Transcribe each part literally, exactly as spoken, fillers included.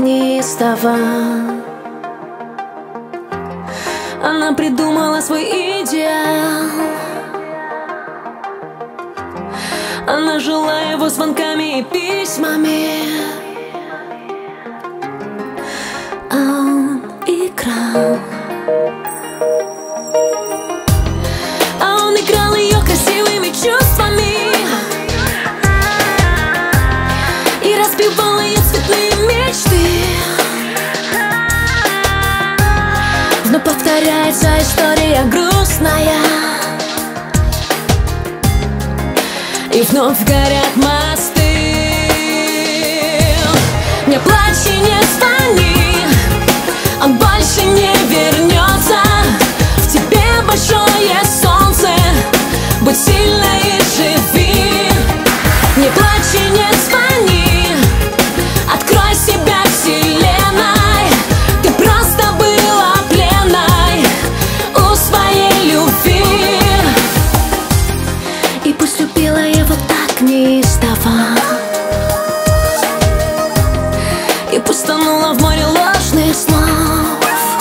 неистово. Она придумала свой идеал. Она жила его звонками и письмами, а он играл. А он играл ее красивыми чувствами и разбивал ее цветные мечты. Но повторяется история грустная, и вновь горят мосты. Не плачь и не звони, он больше не вернется. В тебе большое солнце, будь сильной и живи. Не плачь и не звони, открой себя вселенной. Ты просто была пленной у своей любви. И пусть любила его так неистово, и пусть тонула в море ложных снов,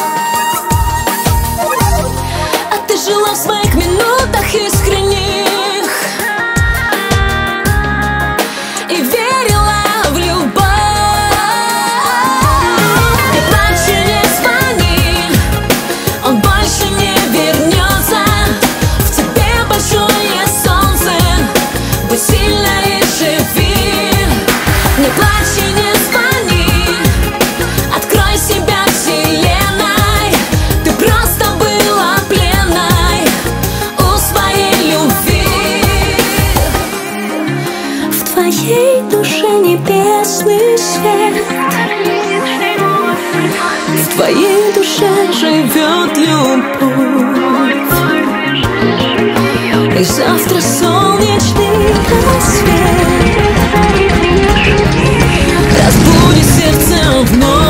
а ты жила в своих минутах искренних и верила в любовь. Не плачь и не звони, он больше не вернется. В тебе большое солнце, будь сильной и живи. Не плачь и не звони, открой себя вселенной. Ты просто была пленной у своей любви. В твоей душе небесный свет, в твоей душе живет любовь. И завтра солнечный рассвет разбудит сердце вновь.